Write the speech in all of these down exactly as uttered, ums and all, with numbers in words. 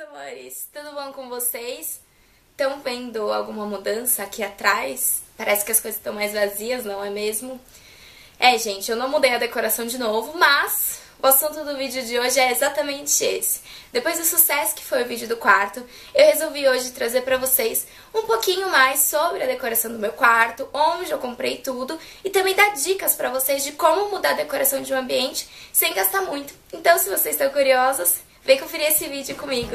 amores! Tudo bom com vocês? Estão vendo alguma mudança aqui atrás? Parece que as coisas estão mais vazias, não é mesmo? É, gente, eu não mudei a decoração de novo, mas o assunto do vídeo de hoje é exatamente esse. Depois do sucesso que foi o vídeo do quarto, eu resolvi hoje trazer pra vocês um pouquinho mais sobre a decoração do meu quarto, onde eu comprei tudo, e também dar dicas pra vocês de como mudar a decoração de um ambiente sem gastar muito. Então, se vocês estão curiosos, vem conferir esse vídeo comigo.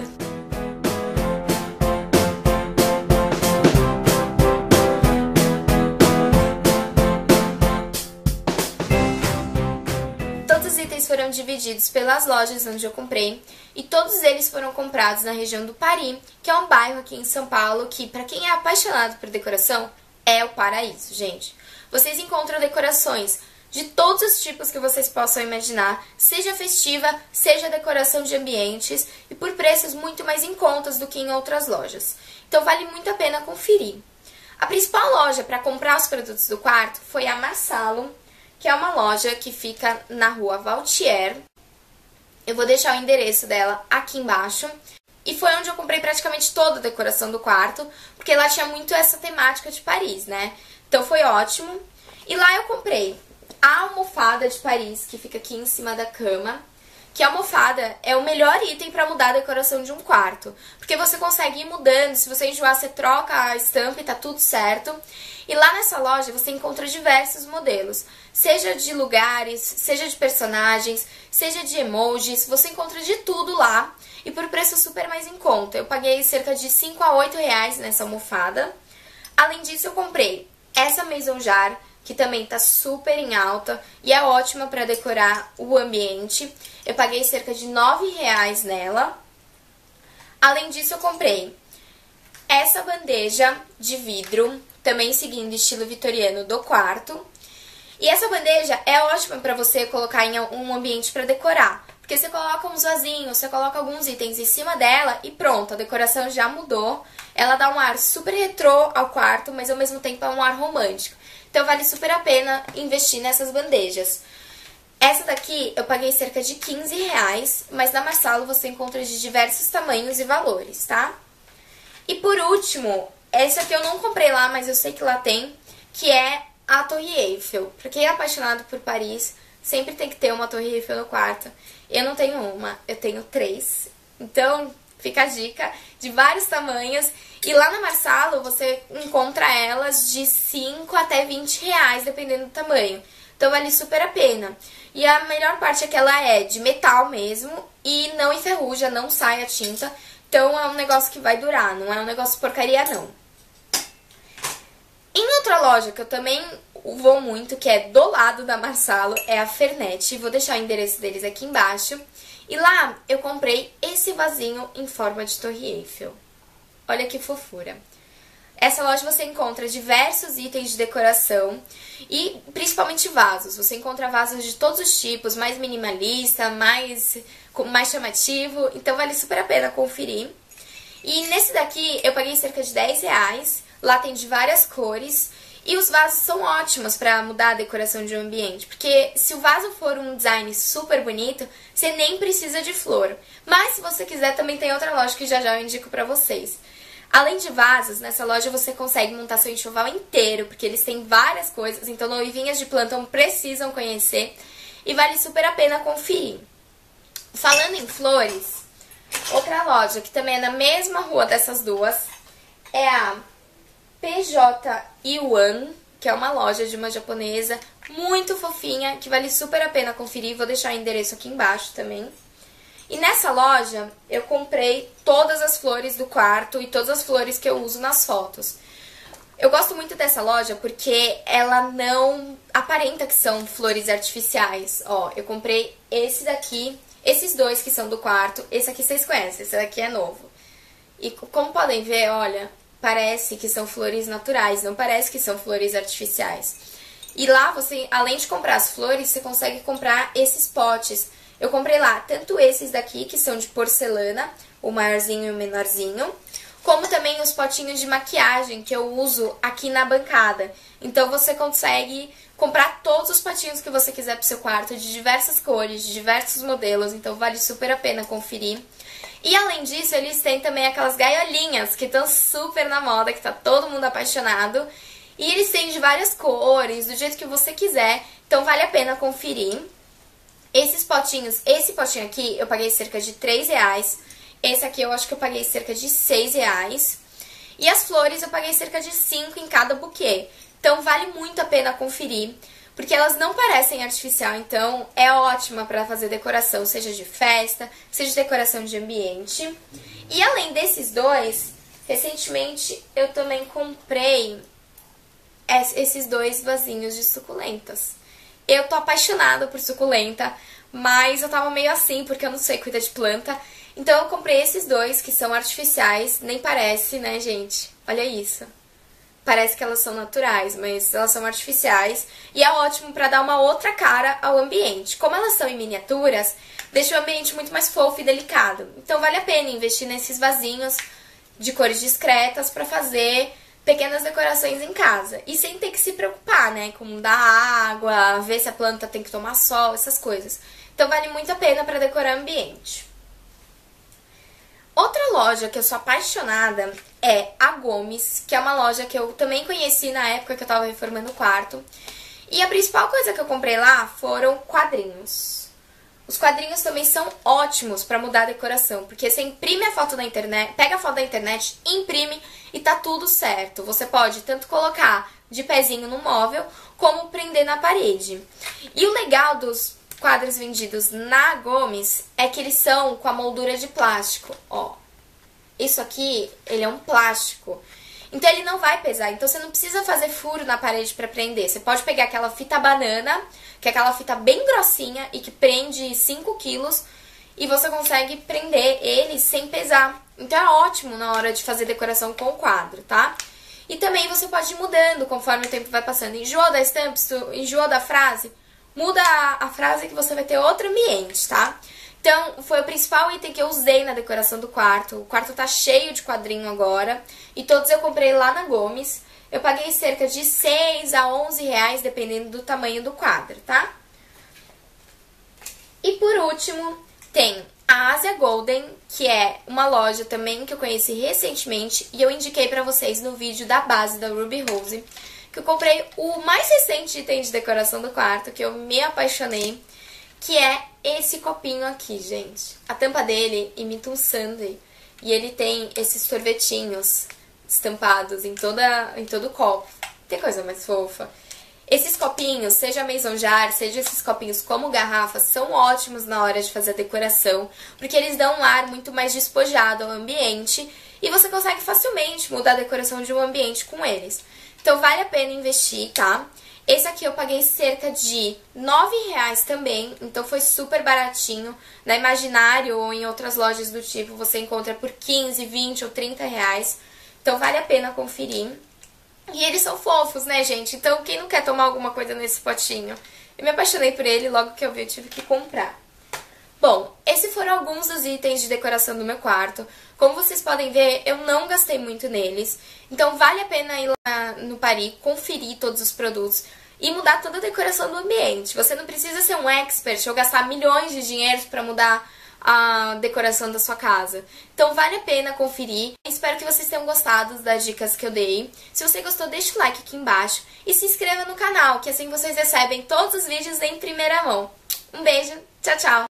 Todos os itens foram divididos pelas lojas onde eu comprei e todos eles foram comprados na região do Paris, que é um bairro aqui em São Paulo que, pra quem é apaixonado por decoração, é o paraíso, gente. Vocês encontram decorações de todos os tipos que vocês possam imaginar, seja festiva, seja decoração de ambientes, e por preços muito mais em contas do que em outras lojas. Então vale muito a pena conferir. A principal loja para comprar os produtos do quarto foi a Marsalo, que é uma loja que fica na rua Vautier. Eu vou deixar o endereço dela aqui embaixo. E foi onde eu comprei praticamente toda a decoração do quarto, porque lá tinha muito essa temática de Paris, né? Então foi ótimo. E lá eu comprei a almofada de Paris, que fica aqui em cima da cama, que a almofada é o melhor item para mudar a decoração de um quarto, porque você consegue ir mudando, se você enjoar, você troca a estampa e tá tudo certo. E lá nessa loja você encontra diversos modelos, seja de lugares, seja de personagens, seja de emojis, você encontra de tudo lá e por preço super mais em conta. Eu paguei cerca de cinco a oito reais nessa almofada. Além disso, eu comprei essa maison jar, que também tá super em alta e é ótima para decorar o ambiente. Eu paguei cerca de nove reais nela. Além disso, eu comprei essa bandeja de vidro, também seguindo o estilo vitoriano do quarto. E essa bandeja é ótima para você colocar em um ambiente para decorar, porque você coloca uns vasinhos, você coloca alguns itens em cima dela e pronto, a decoração já mudou. Ela dá um ar super retrô ao quarto, mas ao mesmo tempo é um ar romântico. Então vale super a pena investir nessas bandejas. Essa daqui eu paguei cerca de quinze reais, mas na Marsalo você encontra de diversos tamanhos e valores, tá? E por último, essa aqui eu não comprei lá, mas eu sei que lá tem, que é a Torre Eiffel. Pra quem é apaixonado por Paris, sempre tem que ter uma Torre Eiffel no quarto. Eu não tenho uma, eu tenho três. Então fica a dica, de vários tamanhos. E lá na Marsalo você encontra elas de cinco até vinte reais, dependendo do tamanho. Então vale super a pena. E a melhor parte é que ela é de metal mesmo e não enferruja, não sai a tinta. Então é um negócio que vai durar, não é um negócio porcaria não. Em outra loja que eu também vou muito, que é do lado da Marsalo, é a Fernet. Vou deixar o endereço deles aqui embaixo. E lá eu comprei esse vasinho em forma de Torre Eiffel. Olha que fofura. Essa loja você encontra diversos itens de decoração e principalmente vasos. Você encontra vasos de todos os tipos, mais minimalista, mais, mais chamativo. Então vale super a pena conferir. E nesse daqui eu paguei cerca de dez reais. Lá tem de várias cores. E os vasos são ótimos para mudar a decoração de um ambiente, porque se o vaso for um design super bonito, você nem precisa de flor. Mas se você quiser, também tem outra loja que já já eu indico para vocês. Além de vasos, nessa loja você consegue montar seu enxoval inteiro, porque eles têm várias coisas, então noivinhas de plantão precisam conhecer e vale super a pena conferir. Falando em flores, outra loja que também é na mesma rua dessas duas é a P J Yuan, que é uma loja de uma japonesa muito fofinha, que vale super a pena conferir. Vou deixar o endereço aqui embaixo também. E nessa loja eu comprei todas as flores do quarto e todas as flores que eu uso nas fotos. Eu gosto muito dessa loja porque ela não aparenta que são flores artificiais. Ó, eu comprei esse daqui, esses dois que são do quarto. Esse aqui vocês conhecem, esse daqui é novo. E como podem ver, olha, parece que são flores naturais, não parece que são flores artificiais. E lá, você, além de comprar as flores, você consegue comprar esses potes. Eu comprei lá tanto esses daqui, que são de porcelana, o maiorzinho e o menorzinho, como também os potinhos de maquiagem que eu uso aqui na bancada. Então você consegue comprar todos os potinhos que você quiser pro seu quarto, de diversas cores, de diversos modelos, então vale super a pena conferir. E além disso, eles têm também aquelas gaiolinhas que estão super na moda, que tá todo mundo apaixonado. E eles têm de várias cores, do jeito que você quiser, então vale a pena conferir. Esses potinhos, esse potinho aqui eu paguei cerca de três reais, esse aqui eu acho que eu paguei cerca de seis reais. E as flores eu paguei cerca de cinco em cada buquê, então vale muito a pena conferir. Porque elas não parecem artificial, então é ótima para fazer decoração, seja de festa, seja de decoração de ambiente. E além desses dois, recentemente eu também comprei esses dois vasinhos de suculentas. Eu tô apaixonada por suculenta, mas eu tava meio assim, porque eu não sei cuidar de planta. Então eu comprei esses dois, que são artificiais, nem parece, né, gente? Olha isso. Parece que elas são naturais, mas elas são artificiais. E é ótimo pra dar uma outra cara ao ambiente. Como elas são em miniaturas, deixa o ambiente muito mais fofo e delicado. Então vale a pena investir nesses vasinhos de cores discretas pra fazer pequenas decorações em casa. E sem ter que se preocupar, né? Com dar água, ver se a planta tem que tomar sol, essas coisas. Então vale muito a pena pra decorar o ambiente. Outra loja que eu sou apaixonada é a Gomes, que é uma loja que eu também conheci na época que eu tava reformando o quarto. E a principal coisa que eu comprei lá foram quadrinhos. Os quadrinhos também são ótimos pra mudar a decoração, porque você imprime a foto da internet, pega a foto da internet, imprime e tá tudo certo. Você pode tanto colocar de pezinho no móvel, como prender na parede. E o legal dos quadros vendidos na Gomes é que eles são com a moldura de plástico, ó. Isso aqui, ele é um plástico. Então ele não vai pesar, então você não precisa fazer furo na parede para prender. Você pode pegar aquela fita banana, que é aquela fita bem grossinha e que prende cinco quilos, e você consegue prender ele sem pesar. Então é ótimo na hora de fazer decoração com o quadro, tá? E também você pode ir mudando conforme o tempo vai passando. Enjoou da estampa, enjoou da frase, muda a, a frase que você vai ter outro ambiente, tá? Então, foi o principal item que eu usei na decoração do quarto. O quarto tá cheio de quadrinho agora. E todos eu comprei lá na Gomes. Eu paguei cerca de seis a onze reais, dependendo do tamanho do quadro, tá? E por último, tem a Asia Golden, que é uma loja também que eu conheci recentemente. E eu indiquei pra vocês no vídeo da base da Ruby Rose, que eu comprei o mais recente item de decoração do quarto, que eu me apaixonei, que é esse copinho aqui, gente. A tampa dele imita um sundae e ele tem esses sorvetinhos estampados em, toda, em todo o copo. Tem coisa mais fofa. Esses copinhos, seja maison jar, seja esses copinhos como garrafas, são ótimos na hora de fazer a decoração, porque eles dão um ar muito mais despojado ao ambiente e você consegue facilmente mudar a decoração de um ambiente com eles. Então vale a pena investir, tá? Esse aqui eu paguei cerca de nove reais também, então foi super baratinho. Na Imaginário ou em outras lojas do tipo você encontra por quinze, vinte ou trinta reais. Então vale a pena conferir. E eles são fofos, né, gente? Então quem não quer tomar alguma coisa nesse potinho? Eu me apaixonei por ele, logo que eu vi eu tive que comprar. Bom, esses foram alguns dos itens de decoração do meu quarto. Como vocês podem ver, eu não gastei muito neles. Então vale a pena ir lá no Paris, conferir todos os produtos e mudar toda a decoração do ambiente. Você não precisa ser um expert ou gastar milhões de dinheiros para mudar a decoração da sua casa. Então vale a pena conferir. Espero que vocês tenham gostado das dicas que eu dei. Se você gostou, deixa o like aqui embaixo e se inscreva no canal, que assim vocês recebem todos os vídeos em primeira mão. Um beijo, tchau, tchau!